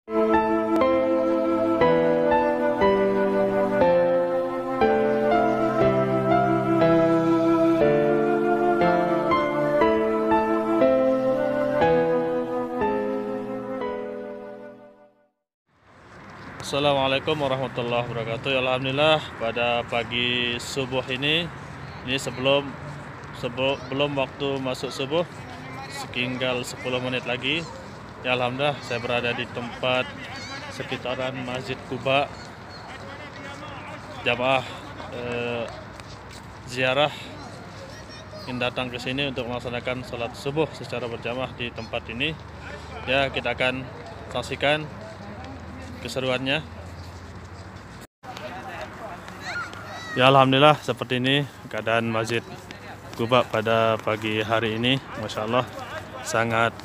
Assalamualaikum warahmatullahi wabarakatuh. Alhamdulillah pada pagi subuh ini sebelum waktu masuk subuh setinggal 10 menit lagi. Ya alhamdulillah saya berada di tempat sekitaran Masjid Quba. Jamaah ziarah yang datang ke sini untuk melaksanakan sholat subuh secara berjamaah di tempat ini. Ya, kita akan saksikan keseruannya. Ya alhamdulillah seperti ini keadaan Masjid Quba pada pagi hari ini. Masya Allah sangat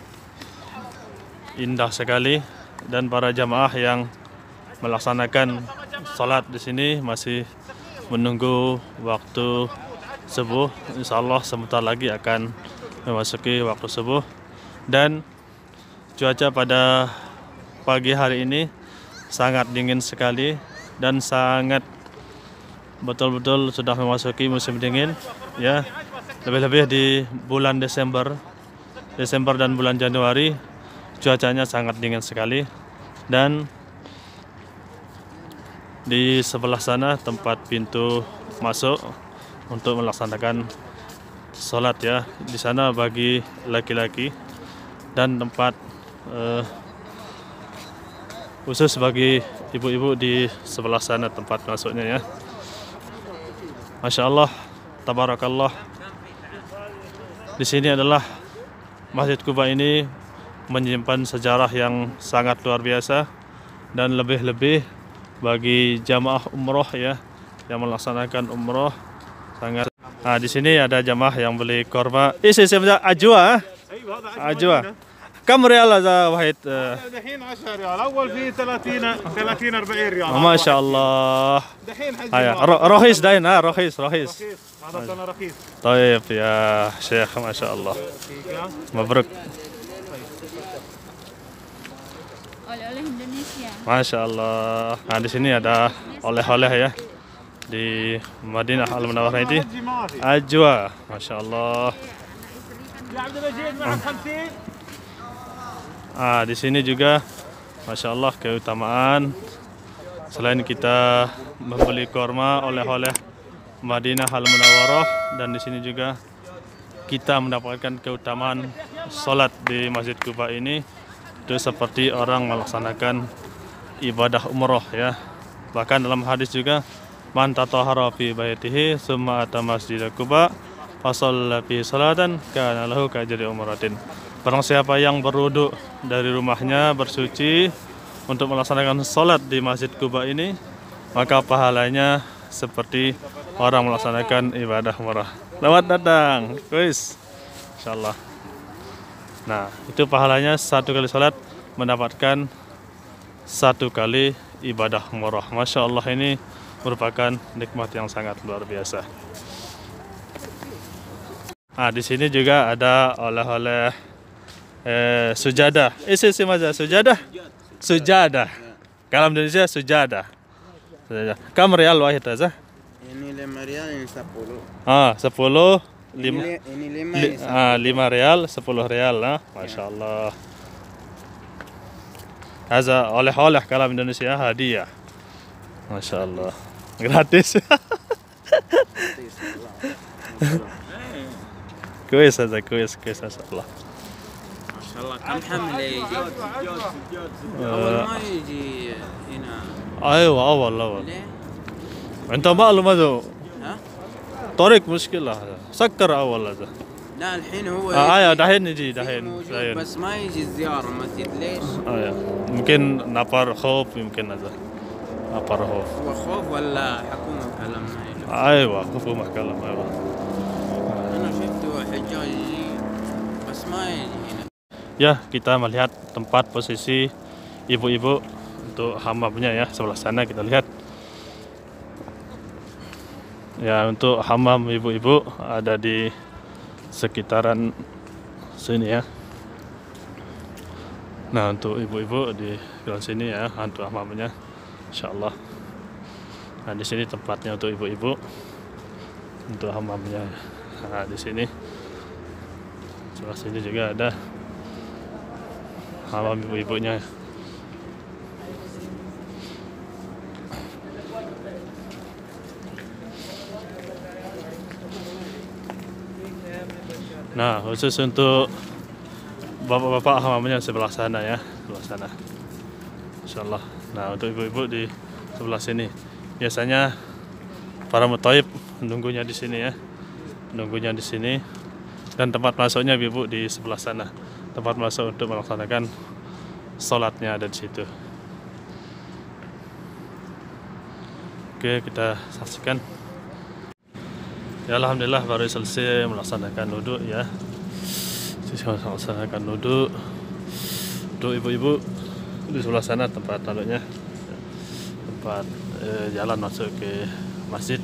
indah sekali, dan para jamaah yang melaksanakan sholat di sini masih menunggu waktu subuh. Insya Allah sebentar lagi akan memasuki waktu subuh, dan cuaca pada pagi hari ini sangat dingin sekali dan sangat betul-betul sudah memasuki musim dingin ya. Lebih-lebih di bulan Desember dan bulan Januari cuacanya sangat dingin sekali. Dan di sebelah sana tempat pintu masuk untuk melaksanakan sholat ya. Di sana bagi laki-laki, dan tempat khusus bagi ibu-ibu di sebelah sana tempat masuknya ya. Masya Allah, tabarakallah. Di sini adalah Masjid Quba ini menyimpan sejarah yang sangat luar biasa, dan lebih-lebih bagi jamaah umroh ya yang melaksanakan umroh sangat. Nah, di sini ada jamaah yang beli korma. Isi sebenarnya ajwa. Ajwa. كم ريال هذا واحد؟ دحين 10 ريال، اول في 30 40 ريال. ما شاء الله. دحين حجم رخيص داين. رخيص. هذا كان رخيص. طيب يا شيخ ما شاء الله. مبروك. Oleh-oleh Indonesia. Masya Allah. Nah, di sini ada oleh-oleh ya di Madinah Al Munawwarah ini. Ajwa, Masya Allah. Di sini juga Masya Allah keutamaan, selain kita membeli korma oleh-oleh Madinah Al Munawwarah, dan di sini juga kita mendapatkan keutamaan sholat di Masjid Quba ini itu seperti orang melaksanakan ibadah umroh ya. Bahkan dalam hadis juga, man tatahhara fi baitihi summa ata Masjid Quba fa shalla fi salatan kana lahu ka ajri umratin. Barang siapa yang berwudu dari rumahnya, bersuci untuk melaksanakan sholat di Masjid Quba ini, maka pahalanya seperti orang melaksanakan ibadah umrah. Selamat datang, guys. Insyaallah. Nah, itu pahalanya satu kali sholat mendapatkan satu kali ibadah umrah. Masya Allah, ini merupakan nikmat yang sangat luar biasa. Nah, di sini juga ada oleh-oleh sujadah. Isi maza sujadah. Kalau Indonesia sujadah. Kam rial wahid aja? Ini 5 rial, ini 10. 10 Ini 5 rial, 10 rial lah. Masya Allah. Haza oleh-oleh kalau Indonesia hadiah. Masya Allah. Gratis. كويس هذا كويس ما شاء الله. ما شاء الله. كم حمل يجي؟ أول ما يجي هنا. أيوة أول. ليه؟ أنت معلوم هذا ها؟ طريق مشكلة هذا. سكر أول هذا. لا الحين هو دحين يجي دحين. بس ما يجي الزيارة مسجد ليش؟ يمكن نفر خوف، يمكن هذا نفر خوف. هو خوف ولا حكومة كلامنا هنا؟ أيوة حكومة كلام أيوة. أنا شفته حجاج يجي بس ما يجي هنا. Ya, kita melihat tempat posisi ibu-ibu untuk hammamnya ya, sebelah sana kita lihat. Ya, untuk hammam ibu-ibu ada di sekitaran sini ya. Nah, untuk ibu-ibu di sini ya, untuk hamamnya, insyaallah. Nah, di sini tempatnya untuk ibu-ibu, untuk hamamnya. Nah, di sini, sebelah sini juga ada hamam ibu-ibunya. Nah, khusus untuk bapak-bapak hamamnya sebelah sana ya, sebelah sana. Insyaallah. Nah, untuk ibu-ibu di sebelah sini. Biasanya para muthaif menunggunya di sini ya. Menunggunya di sini. Dan tempat masuknya ibu di sebelah sana. Tempat masuk untuk melaksanakan sholatnya ada di situ. Oke, kita saksikan. Ya, alhamdulillah baru selesai melaksanakan wudhu ya. Melaksanakan wudhu. Untuk ibu-ibu di sebelah sana tempat taruhnya, tempat jalan masuk ke masjid.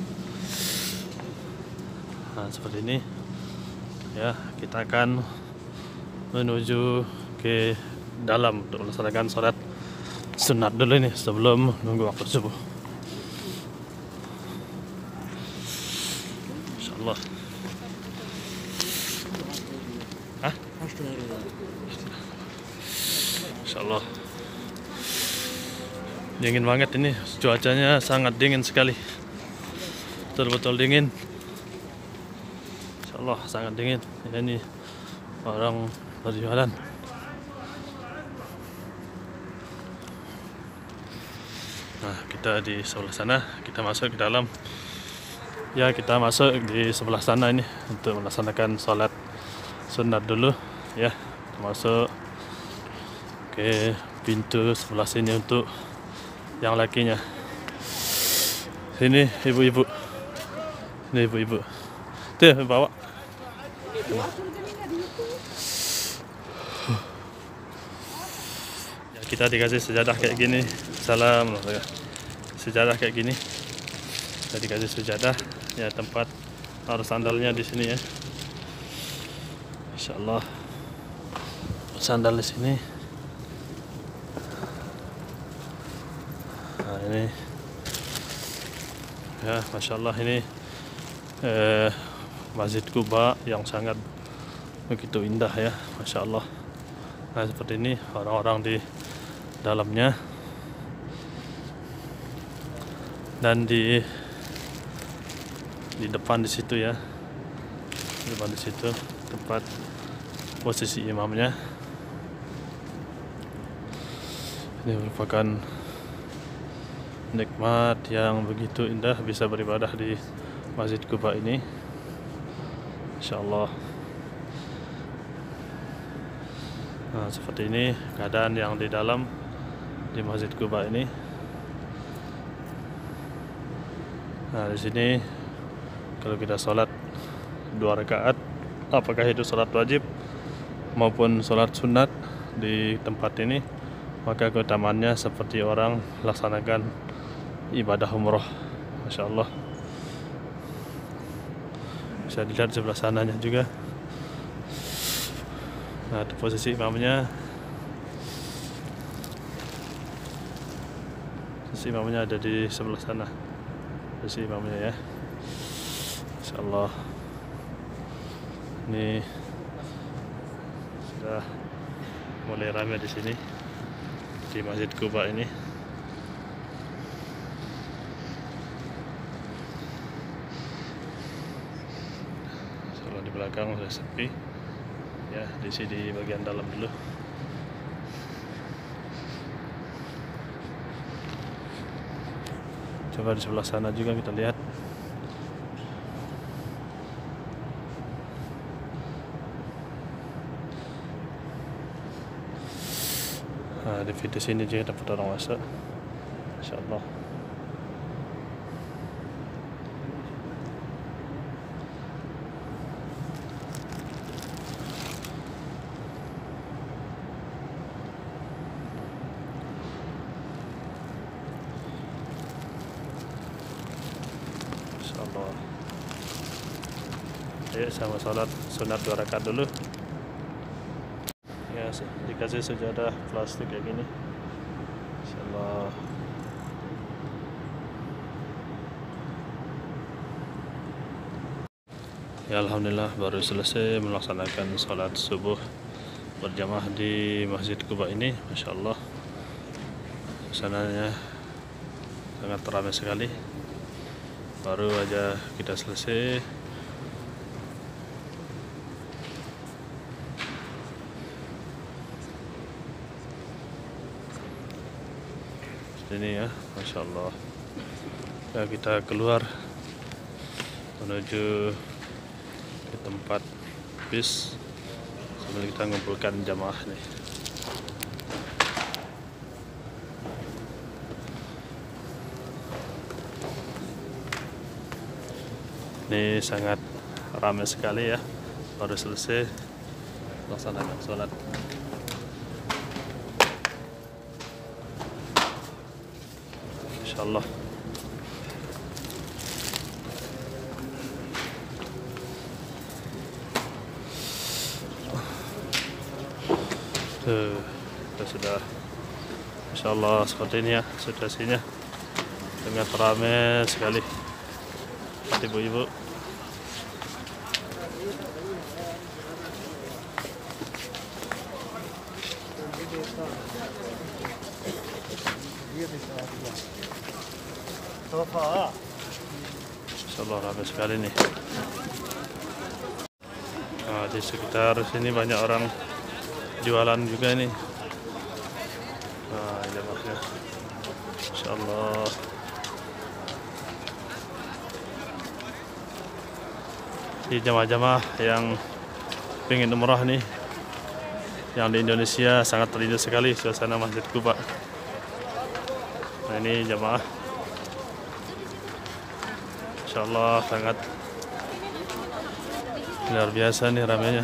Nah, seperti ini ya, kita akan menuju ke dalam untuk melaksanakan sholat sunat dulu ini sebelum nunggu waktu subuh. Insyaallah. Hah? Insyaallah. Dingin banget ini, cuacanya sangat dingin sekali. Betul-betul dingin. Insyaallah sangat dingin. Ini orang berjualan. Nah, kita di sebelah sana, kita masuk ke dalam. Ya, kita masuk di sebelah sana ini untuk melaksanakan sholat sunat dulu ya. Kita masuk ke pintu sebelah sini untuk yang lakinya. Sini ibu-ibu. Ini ibu-ibu. Tuh, bawa. Ya, kita dikasih sejadah kayak gini. Salam. Sejadah kayak gini. Kita dikasih sejadah. Ya, tempat taruh sandalnya di sini ya. Insyaallah. Sandal di sini. Nah, ini ya, Masya Allah, ini Masjid Quba yang sangat begitu indah ya, Masya Allah. Nah, seperti ini orang-orang di dalamnya. Dan di depan di situ ya, di depan di situ tempat posisi imamnya. Ini merupakan nikmat yang begitu indah bisa beribadah di Masjid Quba ini. Insyaallah. Nah, seperti ini keadaan yang di dalam di Masjid Quba ini. Nah, di sini kalau kita sholat 2 rakaat, apakah itu sholat wajib maupun sholat sunat di tempat ini, maka keutamaannya seperti orang laksanakan ibadah umroh. Masya Allah. Bisa dilihat sebelah sananya juga. Nah, di posisi imamnya. Posisi imamnya ada di sebelah sana. Posisi imamnya ya. Masya Allah. Ini sudah mulai ramai di sini di Masjid Quba ini. Kalau di belakang sudah sepi ya, di sini bagian dalam dulu. Coba di sebelah sana juga kita lihat. Nah, di video sini juga dapat orang masuk. Insyaallah. Insyaallah. Ayo sama sholat sunat 2 rakaat dulu. Ya, dikasih sejadah plastik kayak gini. Insyaallah. Ya alhamdulillah baru selesai melaksanakan sholat subuh berjamaah di Masjid Quba ini. Masya Allah, suasananya sangat ramai sekali. Baru aja kita selesai. Ini ya, Masya Allah. Ya, kita keluar menuju ke tempat bis sambil kita ngumpulkan jamaah nih. Ini sangat ramai sekali ya, baru selesai melaksanakan sholat. Insyaallah. Kita sudah, insyaallah seperti ini ya situasinya, sangat ramai sekali ibu-ibu. Insyaallah ramai sekali nih. Nah, di sekitar sini banyak orang jualan juga nih. Nah, ini maksudnya. Insyaallah. Di jamaah-jamaah yang pengen umrah nih, yang di Indonesia, sangat terindah sekali suasana Masjid Quba. Nah, ini jamaah, insyaallah sangat luar biasa nih ramainya.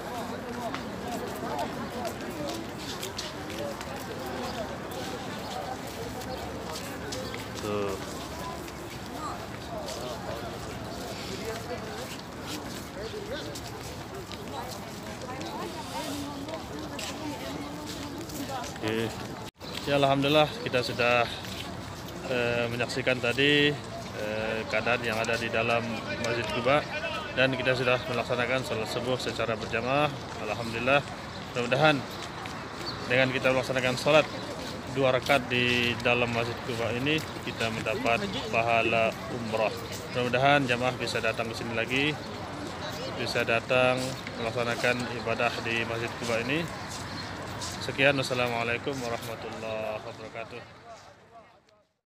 Tuh. Oke. Ya alhamdulillah kita sudah menyaksikan tadi keadaan yang ada di dalam Masjid Quba, dan kita sudah melaksanakan sholat subuh secara berjamaah. Alhamdulillah, mudah-mudahan dengan kita melaksanakan sholat 2 rakaat di dalam Masjid Quba ini kita mendapat pahala umrah. Mudah-mudahan jamaah bisa datang ke sini lagi, bisa datang melaksanakan ibadah di Masjid Quba ini. Sekian, wassalamualaikum warahmatullahi wabarakatuh.